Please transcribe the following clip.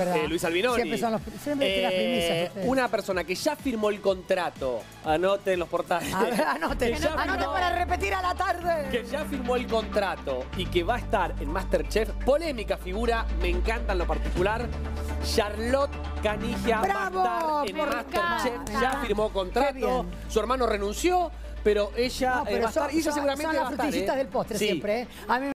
Luis Albinoni. Siempre tiene las primicias. Una persona que ya firmó el contrato, anoten los portales. A ver, anote para repetir a la tarde. Que ya firmó el contrato y que va a estar en MasterChef. Polémica figura, me encanta en lo particular. Charlotte Caniggia va a estar en MasterChef. Ya firmó contrato. Su hermano renunció, pero ella va a estar. Y ella seguramente va a estar. Son las frutillitas del postre siempre. A mí